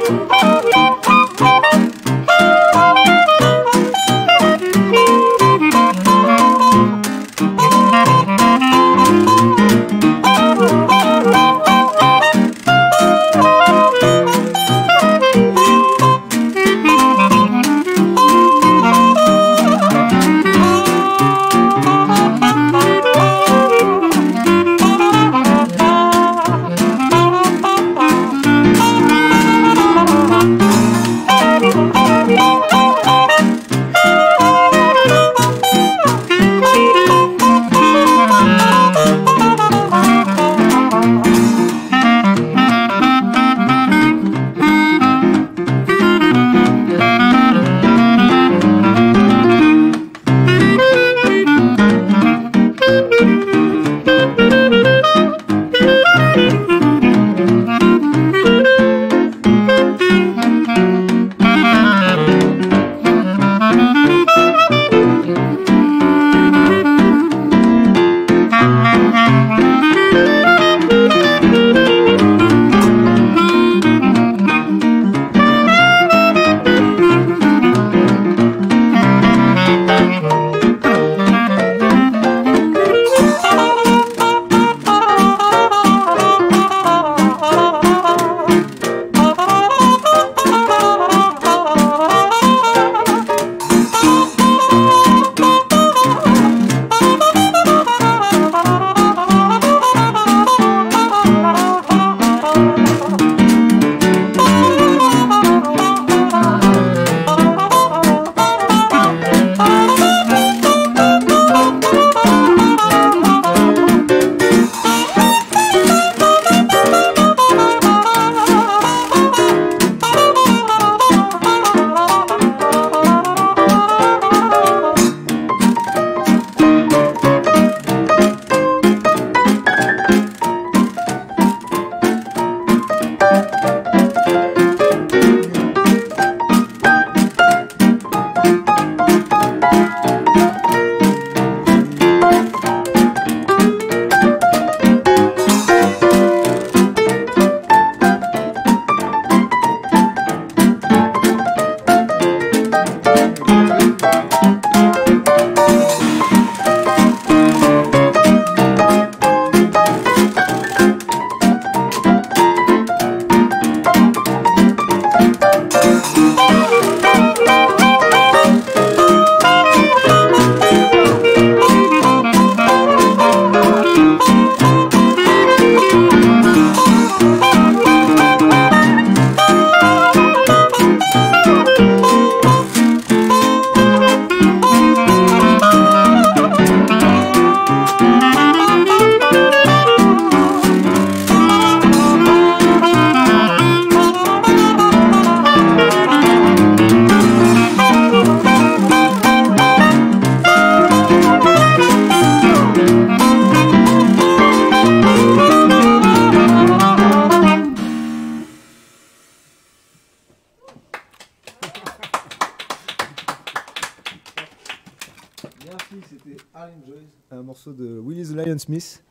Un morceau de Willie the Lion Smith.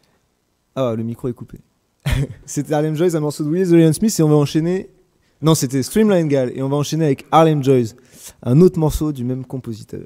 Ah, le micro est coupé. C'était Harlem Joyce, un morceau de Willie the Lion Smith, et on va enchaîner. Non, c'était Streamline Gal, et on va enchaîner avec Harlem Joyce, un autre morceau du même compositeur.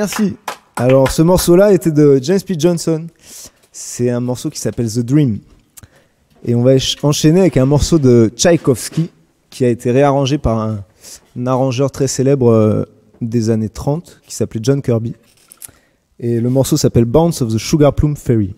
Merci. Alors, ce morceau-là était de James P. Johnson. C'est un morceau qui s'appelle The Dream. Et on va enchaîner avec un morceau de Tchaïkovski qui a été réarrangé par un arrangeur très célèbre des années 30 qui s'appelait John Kirby. Et le morceau s'appelle Bounce of the Sugar Plum Fairy.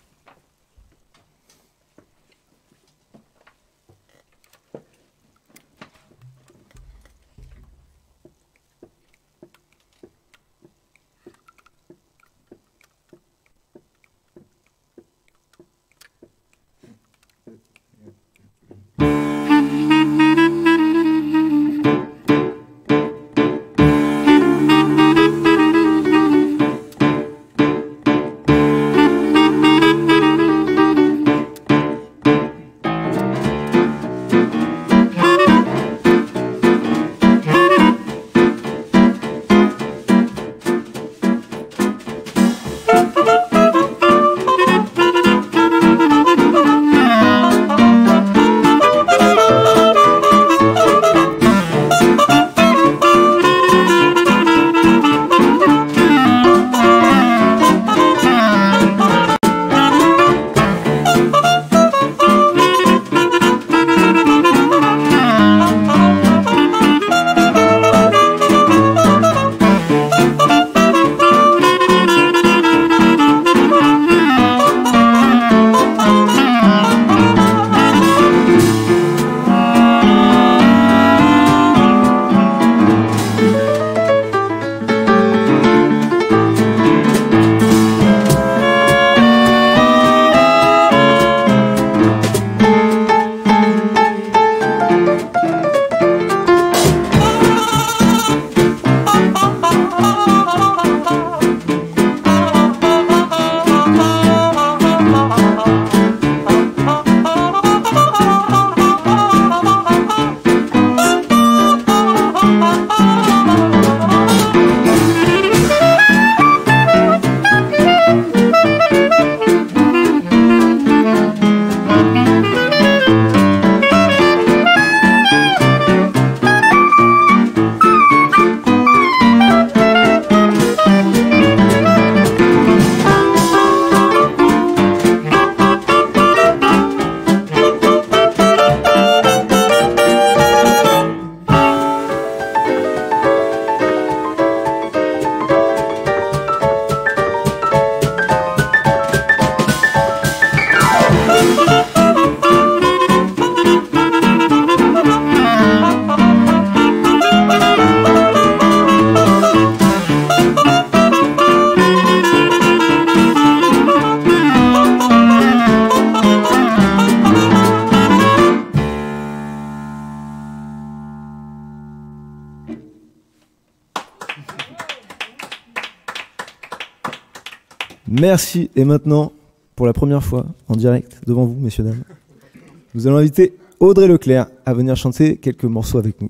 Merci. Et maintenant, pour la première fois en direct devant vous, messieurs, dames, nous allons inviter Audrey Leclerc à venir chanter quelques morceaux avec nous.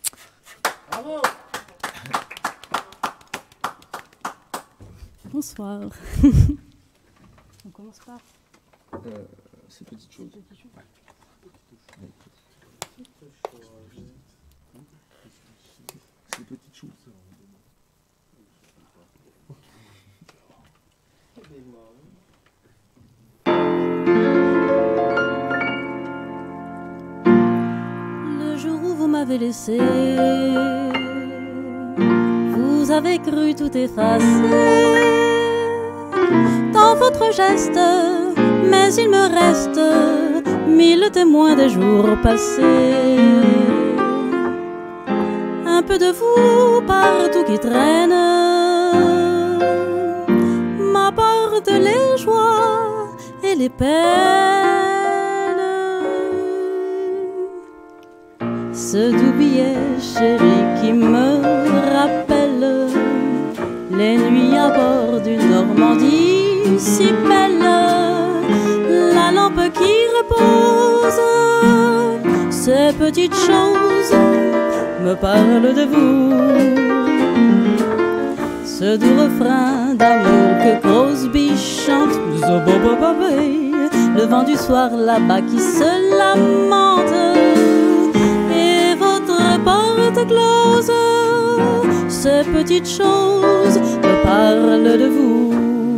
Bravo. Bonsoir. On commence par ces petites choses. Ces petites choses. le jour où vous m'avez laissé, vous avez cru tout effacer dans votre geste, mais il me reste 1000 témoins des jours passés. Un peu de vous partout qui traîne m'apporte les joies et les peines. Ce doux billet chéri qui me rappelle les nuits à bord d'une Normandie si belle, la lampe qui repose, ces petites choses me parlent de vous. Ce doux refrain d'amour que Crosby chante, le vent du soir là-bas qui se lamente, et votre porte close ces petites choses me parlent de vous.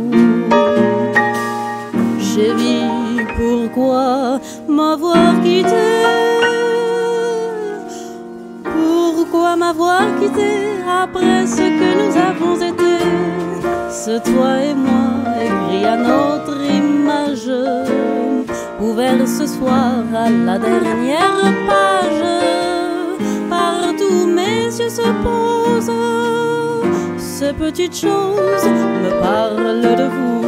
Chérie, pourquoi m'avoir quitté? Pourquoi m'avoir quitté après ce que nous avons été? Ce toi et moi écrit à notre image, ouvert ce soir à la dernière page. Partout mes yeux se posent, ces petites choses me parlent de vous.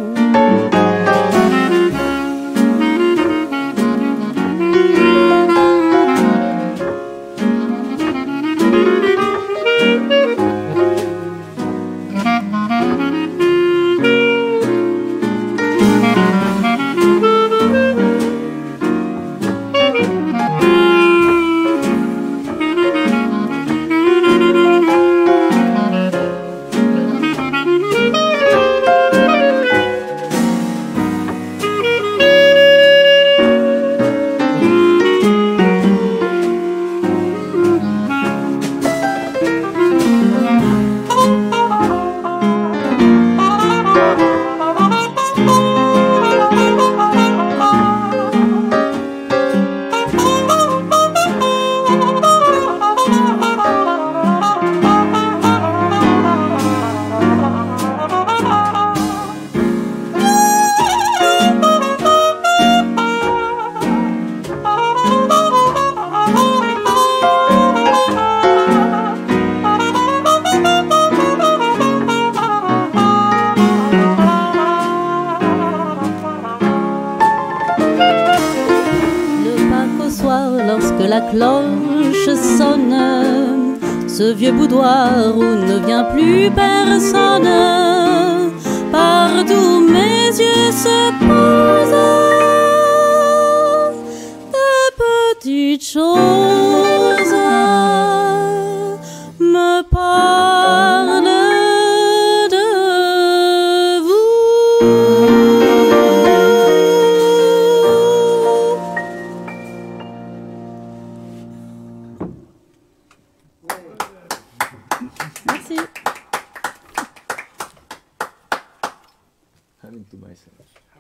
Lorsque la cloche sonne, ce vieux boudoir où ne vient plus personne, partout mes yeux se posent, des petites choses me parlent de vous. Merci. Humming to myself.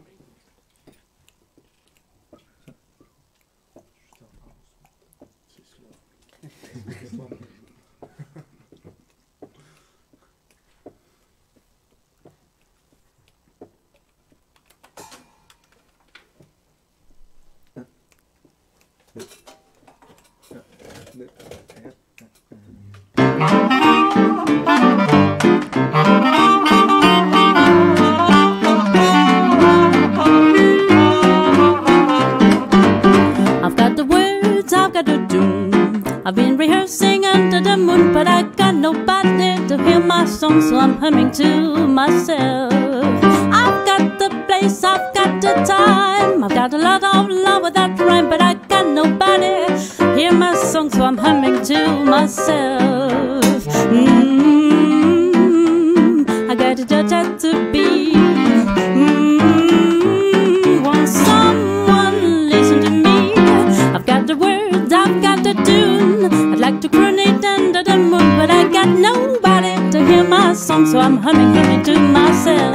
I've got the words, I've got the tune. I've been rehearsing under the moon, but I got nobody to hear my song, so I'm humming to myself. I've got the place, I've got the time, I've got a lot of love without rhyme, but I got nobody hear my song, so I'm humming to myself. I got it just had to be. Won't someone listen to me? I've got the words, I've got the tune. I'd like to croon it under the moon, but I got nobody to hear my song, so I'm humming to myself.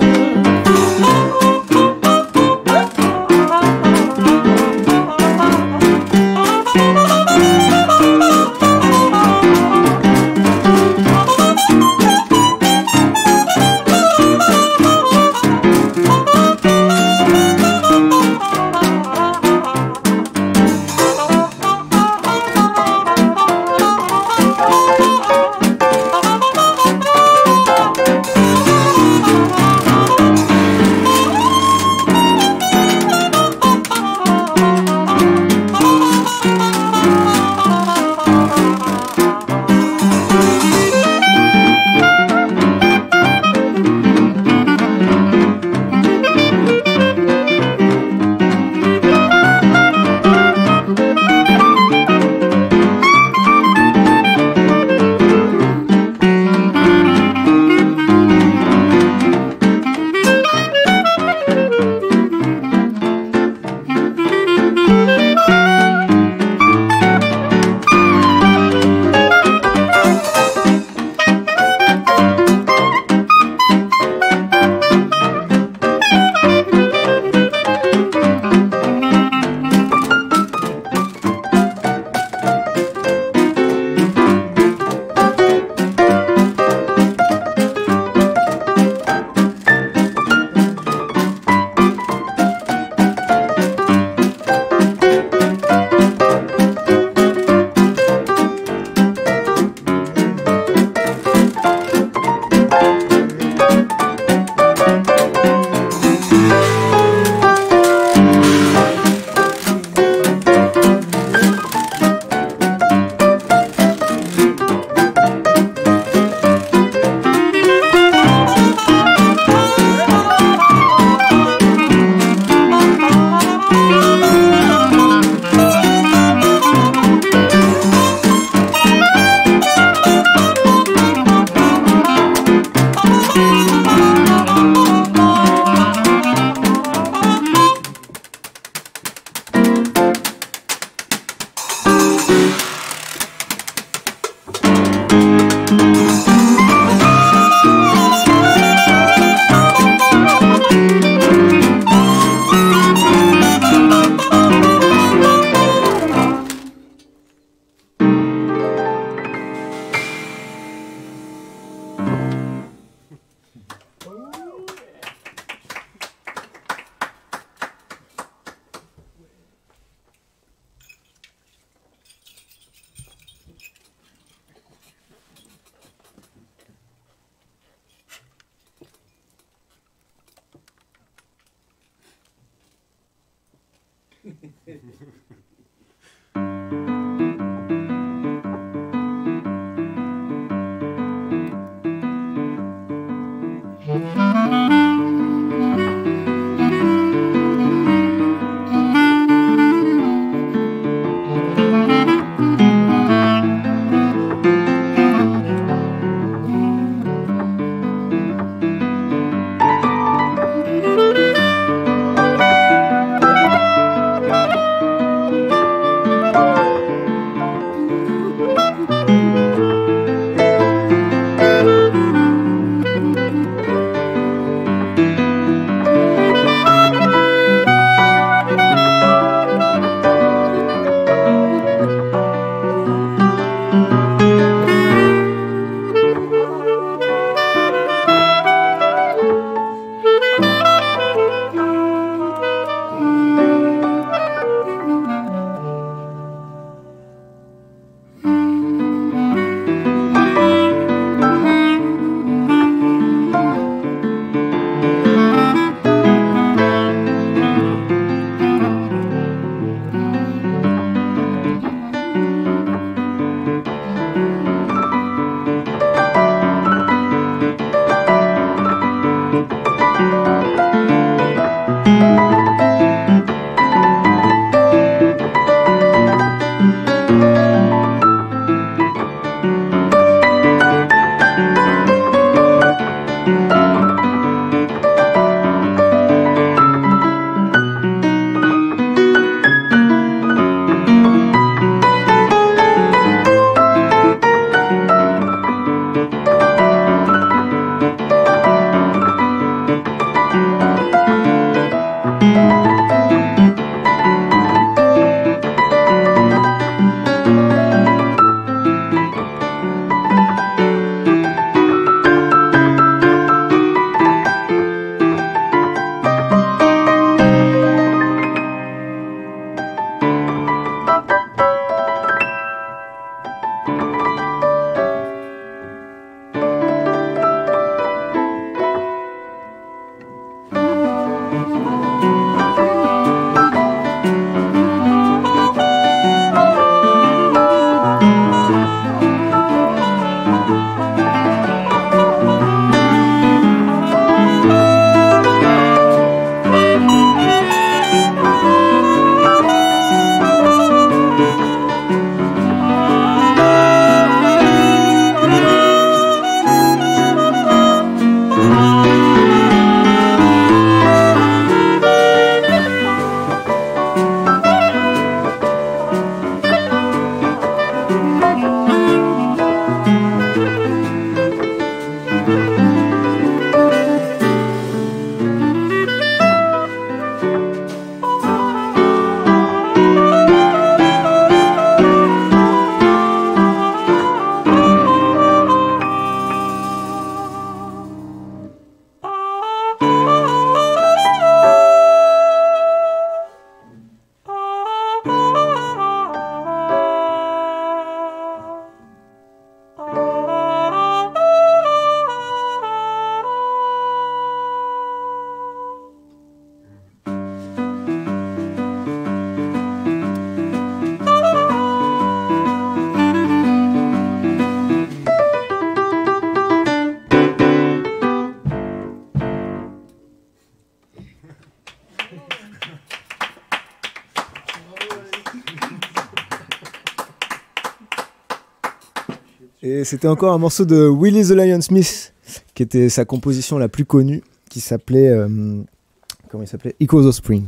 Et c'était encore un morceau de Willie the Lion Smith, qui était sa composition la plus connue, qui s'appelait comment il s'appelait, Echoes of Spring.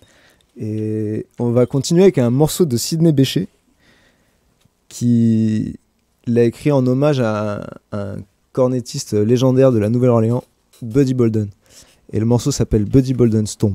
Et on va continuer avec un morceau de Sidney Bechet, qui l'a écrit en hommage à un cornettiste légendaire de la Nouvelle-Orléans, Buddy Bolden. Et le morceau s'appelle Buddy Bolden Stomp.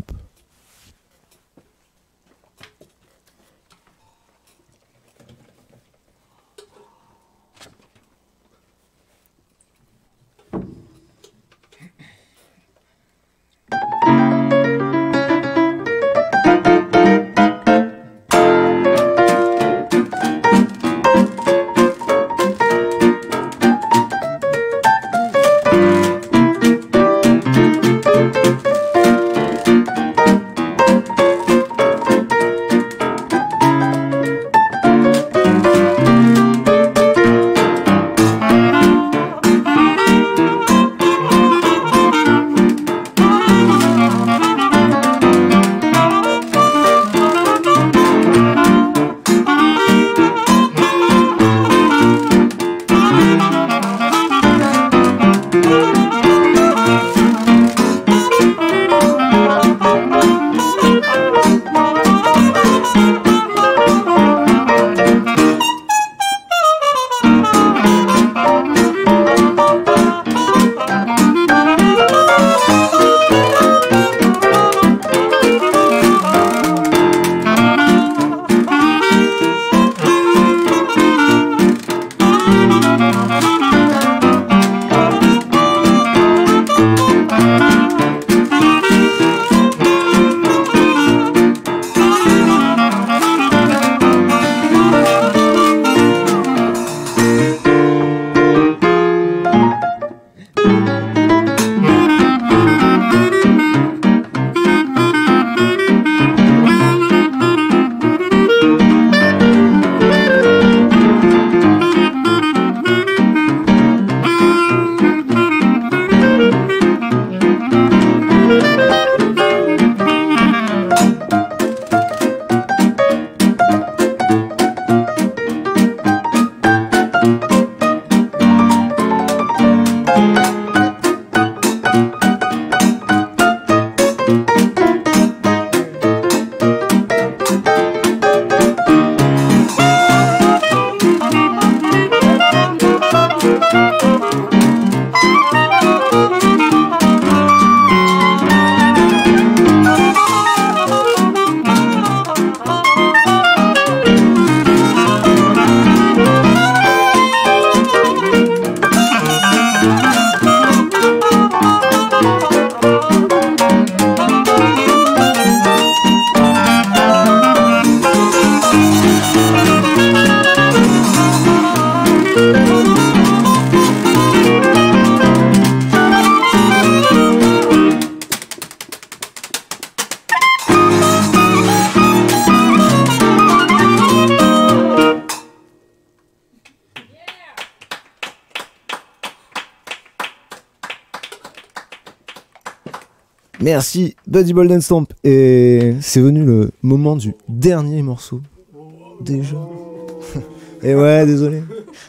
Merci Buddy Bold and Stomp. Et c'est venu le moment du dernier morceau. Déjà. Et ouais, désolé.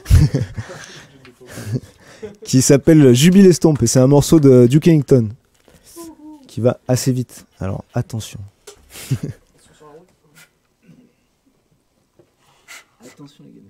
Qui s'appelle Jubilé Stomp. Et c'est un morceau de Duke Ellington. Qui va assez vite. Alors attention. Attention les gars.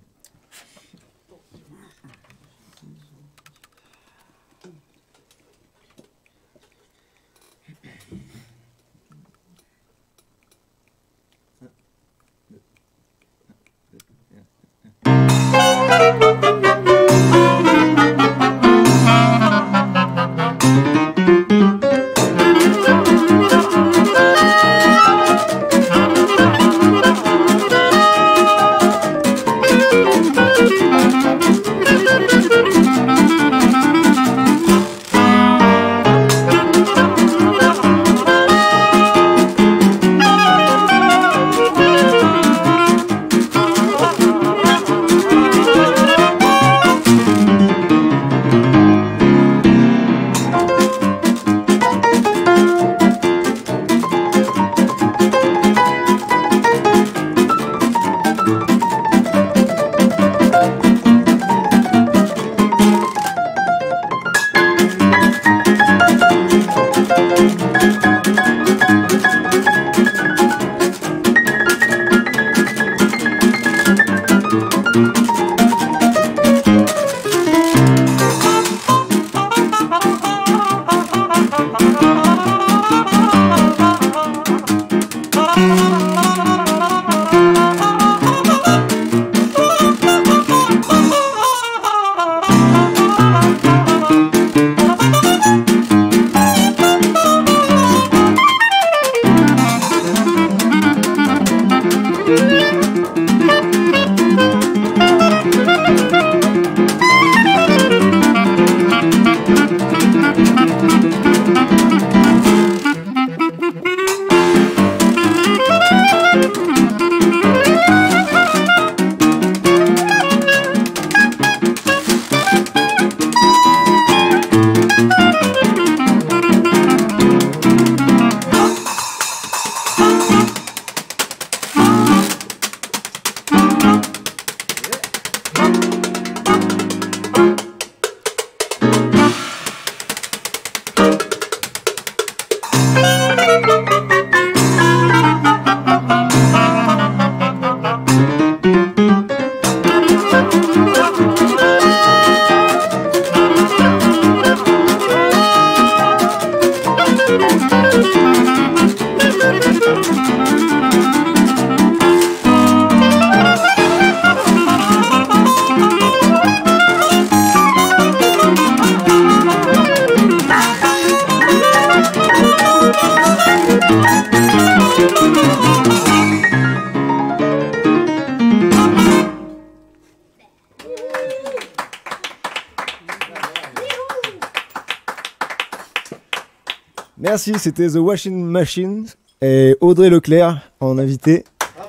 Merci, c'était The Washing Machine et Audrey Leclerc en invité.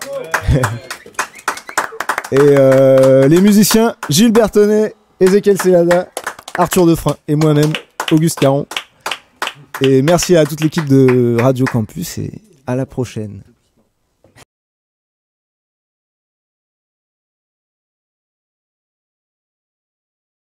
Et les musiciens Gilles Bertonnet, Ezekiel Selada, Arthur Defrein et moi-même, Auguste Caron. Et merci à toute l'équipe de Radio Campus et à la prochaine.